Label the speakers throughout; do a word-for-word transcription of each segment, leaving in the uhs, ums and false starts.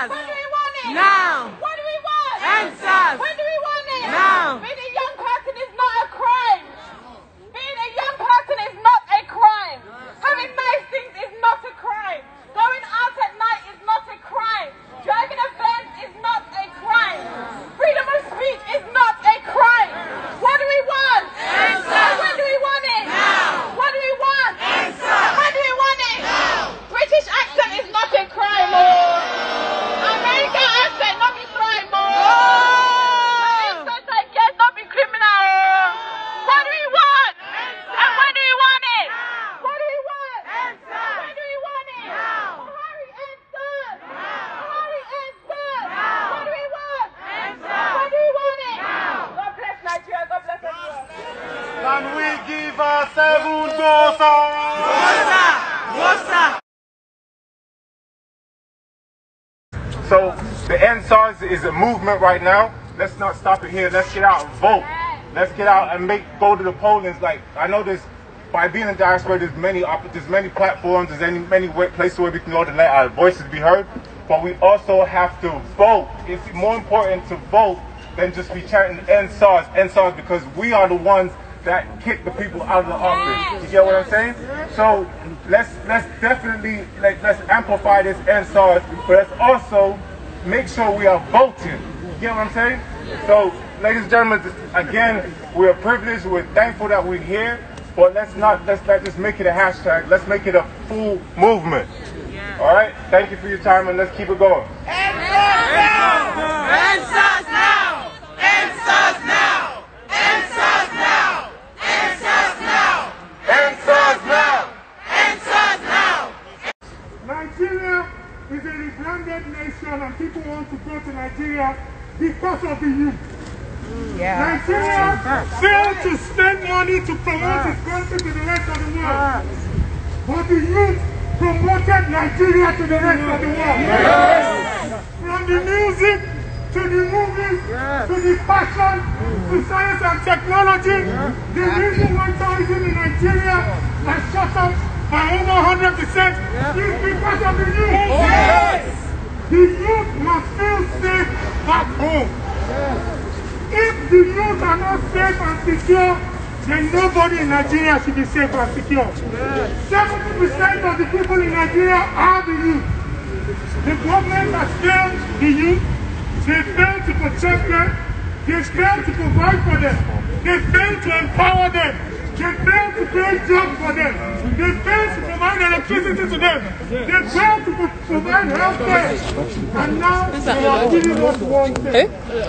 Speaker 1: Endsars!
Speaker 2: When do we want it?
Speaker 1: Now!
Speaker 2: What do we want?
Speaker 1: Endsars!
Speaker 2: When do we want it?
Speaker 1: Now!
Speaker 2: Being a young person is not a crime. Being a young person is not a crime. Having nice things is not a crime. Going out at night is not a crime. Driving a Benz is not a crime. Freedom of speech is not a crime. What do we want? Endsars! When do we want it? Now! What do we want? Endsars! When do we want it? Now! British accent is not a crime. American accent not be crime. Endsars I guess not be criminal. What do we want? And when do we want it? What do we want? Endsars! When do we want it? Now! Hurry, Endsars! Hurry, Endsars! What do we want? Endsars! When do we want it? Now! God bless Nigeria. God bless everyone.
Speaker 3: Can we give our seven Dorcas? So the Endsars is a movement right now. Let's not stop it here. Let's get out and vote. Let's get out and make go to the pollings. Like I know there's by being in diaspora, there's many there's many platforms, there's any many places where we can go to let our voices be heard. But we also have to vote. It's more important to vote than just be chanting Endsars, Endsars, because we are the ones that kick the people out of the office. You get what I'm saying? So let's let's definitely like let's amplify this Endsars, but let's also make sure we are voting. You get what I'm saying? So, ladies and gentlemen, again, we are privileged. We're thankful that we're here, but let's not let's not just make it a hashtag. Let's make it a full movement. All right. Thank you for your time, and let's keep it going.
Speaker 1: Endsars now! Endsars now! Endsars now! Endsars now! Endsars now!
Speaker 3: Endsars now!
Speaker 1: Endsars now!
Speaker 4: Nigeria is a rebranded nation and people want to go to Nigeria because of the youth.
Speaker 1: Yeah.
Speaker 4: Nigeria failed to spend money to promote its country to the rest of the world. But the youth promoted Nigeria to the rest of the world. From the music to the movies, to the fashion, to science and technology, the reason why tourism in Nigeria has shot up by over one hundred percent is because of the youth. Yes. The youth must feel safe back home. If the youth are not safe and secure, then nobody in Nigeria should be safe and secure. seventy percent of the people in Nigeria are the youth. The government has failed the youth. They failed to protect them. They failed to provide for them. They failed to empower them. They failed to create jobs for them. They failed to provide electricity to them. They failed to provide health care. And now they are giving us one thing.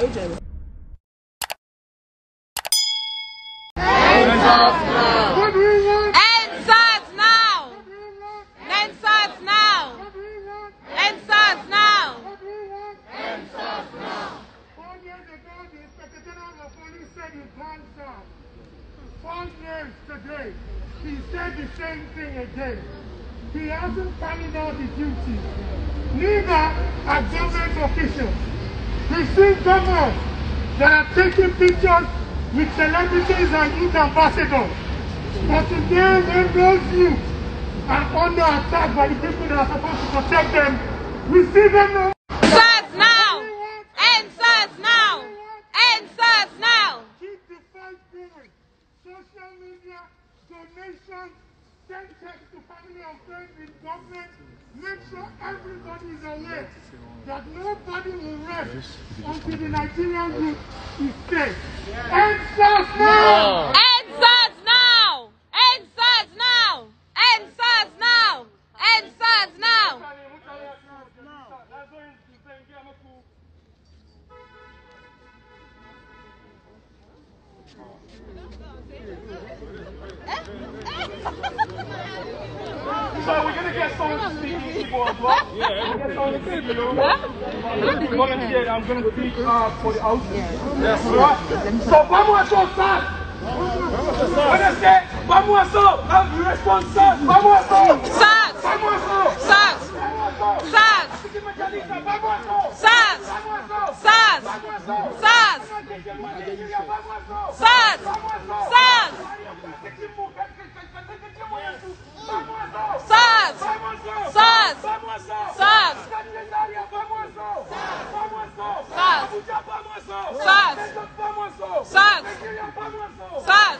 Speaker 4: What do we want?
Speaker 2: Endsars now! Endsars now! Endsars now!
Speaker 4: Endsars now! Four years ago, the Inspector General of Police said he planned SARS. Four years today, he said the same thing again. He hasn't carried out his duties. Neither are government officials. We see governors that are taking pictures with celebrities and youth ambassadors. But today, when those youth are under attack by the people that are supposed to protect them, we see them now.
Speaker 2: Endsars now! Endsars now! Endsars now!
Speaker 4: Keep the fight going. Social media, donations, send text to family and friends in government. Make sure everybody is aware that nobody will rest until the Nigerian youth is safe. Endsars now!
Speaker 2: Endsars now! Endsars now! Endsars now! Endsars now!
Speaker 3: So we're going to get someone to speak to people as well. Yeah, we're going to get someone to speak to you. Volunteer, I'm going to speak uh, for the house. Yes. Right. So, vamos a tocar. When I say, vamos a so, you respond, SARS. Vamos a so.
Speaker 2: SARS!
Speaker 3: Vamos a so.
Speaker 2: SARS! SARS! SARS! SARS! SARS! SARS! SARS! SARS! SARS! SARS! SARS! SARS! SARS!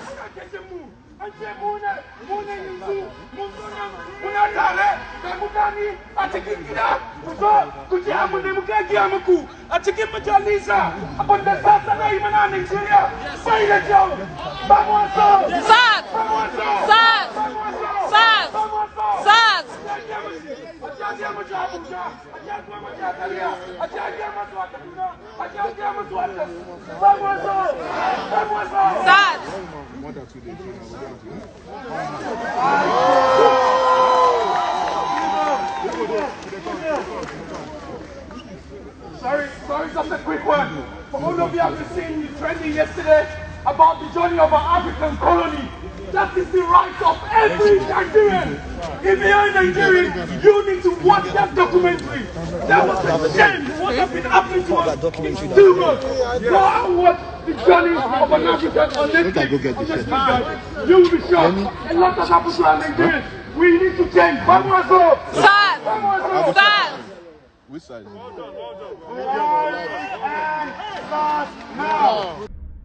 Speaker 5: Sorry, sorry, just a quick one. For all of you have seen the trending yesterday about the journey of our African colony. That is the right of every Nigerian. If you are Nigerian, you need to watch that documentary. That was a shame. What has been happening to us is too much. Go and watch the journey of an African on Netflix. You will be shocked. A lot has happened to our Nigerians. We need to change. Vamos up.
Speaker 2: SARS! SARS!
Speaker 6: Which side?
Speaker 3: Hold on, hold on. SARS now!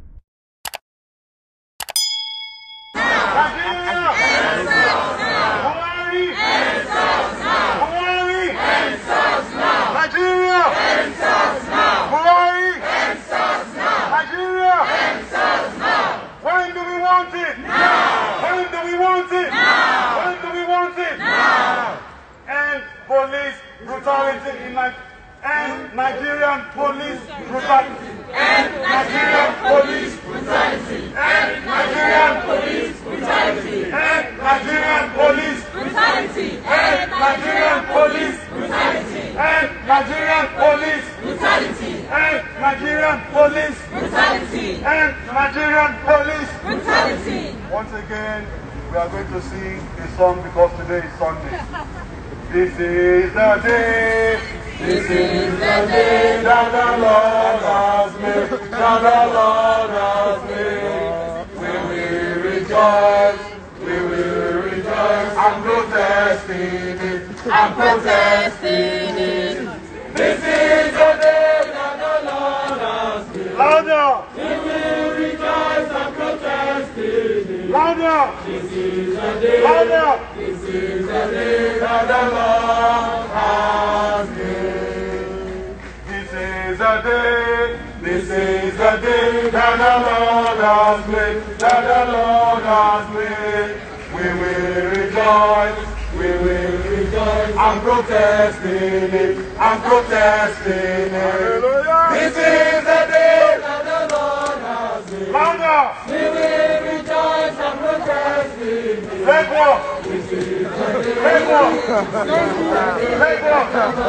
Speaker 3: Nigeria! Buhari! Buhari! Nigeria! Buhari! Nigeria! When do we want it? Now! When do we want it? Now! When do we want it? Now! And police brutality in Nigeria. And Nigerian police brutality. And Nigerian police brutality. And Nigerian police brutality. And Nigerian police brutality. And Nigerian police brutality. And Nigerian police brutality. And Nigerian police brutality. And Nigerian police brutality. Once again, we are going to sing a song because today is Sunday. This is the day. This is the day that the Lord has made, that the Lord has made. We will rejoice, we will rejoice. I'm protesting it, I'm protesting it. This is the day that the Lord has made. Louder! We will rejoice and protesting it. Louder! This is the day, louder! This is the day that the Lord has made. This is the day, this is the day that the Lord has made, that the Lord has made. We will rejoice, we will rejoice. I'm protesting it, I'm protesting it. This is the day that the Lord has made. Louder! We will rejoice and protesting it. Leg walk! This is the day. Leg walk! Leg walk!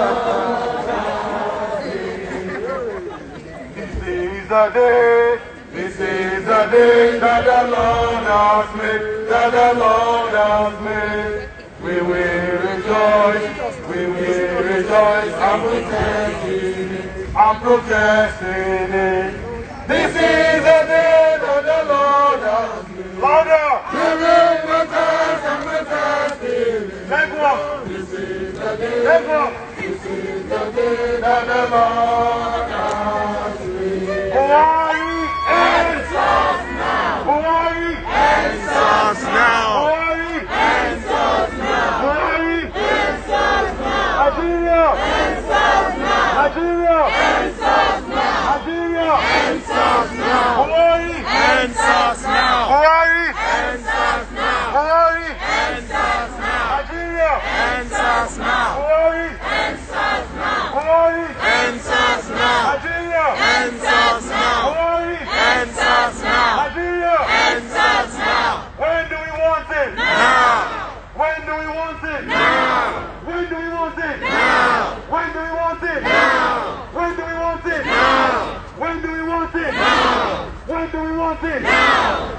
Speaker 3: This is the day, this is the day that the Lord has made, that the Lord has made. We will rejoice, we will rejoice. I'm protesting it, I'm protesting it. This is the day that the Lord has made. Louder! We will protest and protesting it. Leg walk! This is the day, leg walk! This is the day that the Lord has made. Buhari! Endsars now! Buhari! Endsars now! Buhari! Endsars now! Buhari! Endsars now! Nigeria! Endsars now! Nigeria! Endsars now! Nigeria! Endsars now! Buhari! Endsars now! Buhari! Endsars now! Buhari! Endsars now! Nigeria! Endsars now! Buhari! Endsars now! Buhari! Endsars now! Nigeria! Endsars now! Buhari! Endsars now! Nigeria! Endsars now! When do we want it? Now! When do we want it? Now! When do we want it? Now! When do we want it? Now! When do we want it? Now! When do we want it? Now! When do we want it? Now!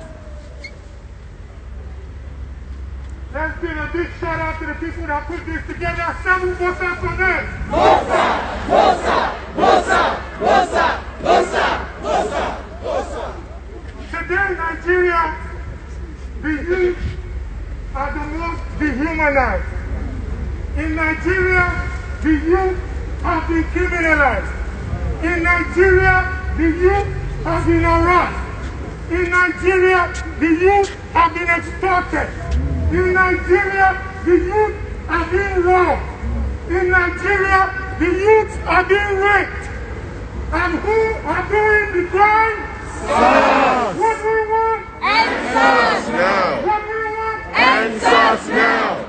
Speaker 4: Let's give a big shout out to the people that put this together. Seven Bosa for them.
Speaker 1: Bosa! Bosa! Bosa! Bosa! Bosa! Bosa! Bosa!
Speaker 4: Today, Nigeria, the youth are the most dehumanized. In Nigeria, the youth have been criminalized. In Nigeria, the youth have been harassed. In Nigeria, the youth have been extorted. In Nigeria, the youth have been robbed. In Nigeria, the youth are being raped. And who are doing the crime? SARS! What do we want?
Speaker 1: Endsars
Speaker 3: now!
Speaker 4: What do we want?
Speaker 1: Endsars now!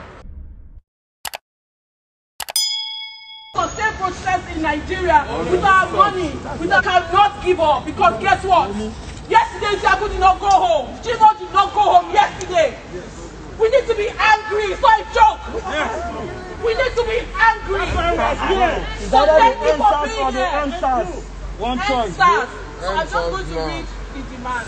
Speaker 2: Sustain protest in Nigeria with our money, we cannot give up, because guess what? Yesterday, Jagu did not go home. Chimo did not go home yesterday. We need to be angry. It's not a joke. We need to be angry. So thank you for being here.
Speaker 5: One choice.
Speaker 2: Endsars. So I'm just going to read the demands.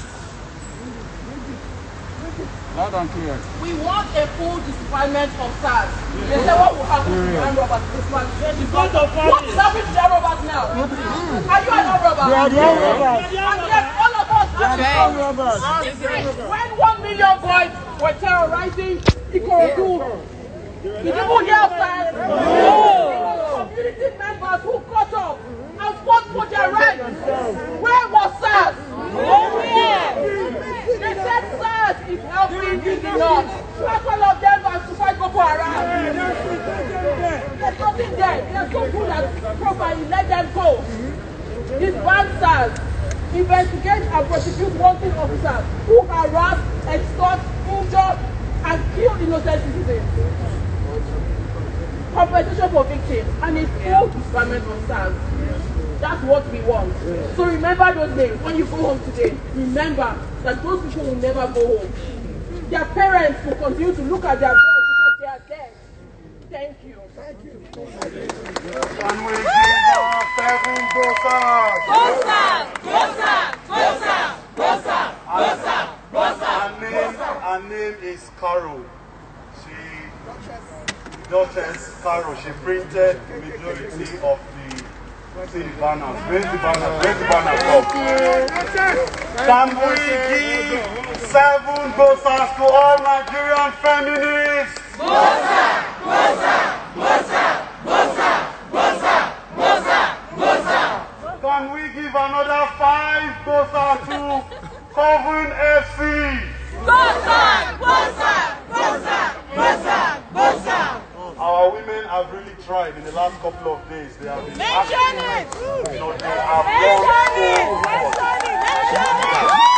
Speaker 5: Loud and clear.
Speaker 2: We want a full disbandment of SARS. They say what will happen to the armed robbers this month. What is happening to the armed robbers now? Are you an armed robber?
Speaker 5: They are the armed robbers.
Speaker 2: And yet all of us are the armed robbers. When one million boys were terrorizing Ikorodu, did you hear of SARS? No. Community members who caught up and fought for their rights. Where was SARS? Nowhere. They said SARS is helping in the north. That's all of them are to fight Boko Haram. There's nothing there. They are so good at properly. Let them go. Disband SARS. Investigate and prosecute wanted officers who harass, extort, injure, and kill innocent citizens. Compensation for victims and a full disbandment of SARS. That's what we want. So remember those names. When you go home today, remember that those people will never go home. Their parents will continue to look at their girls because they are dead. Thank you. Thank you.
Speaker 3: Can we give our seven Dorcas?
Speaker 1: Bosa! Bosa! Bosa! Bosa! Bosa! Bosa!
Speaker 3: Her name, her name is Carol. She, Dorcas Carol, she printed the majority of the See the banners. Where's the banners? Where's the banners up? Can we give seven Bosas to all Nigerian feminists?
Speaker 1: Bosa! Bosa! Bosa! Bosa! Bosa! Bosa! Bosa!
Speaker 3: Can we give another five Bosas to Coven F C?
Speaker 1: Bosa! Bosa! Bosa! Bosa! Bosa!
Speaker 3: Our women have really tried in the last couple of days. They have been
Speaker 2: Mention it!
Speaker 3: You know, they have
Speaker 2: Mention
Speaker 3: done
Speaker 2: it!
Speaker 3: so much.
Speaker 2: Mention it! Mention it!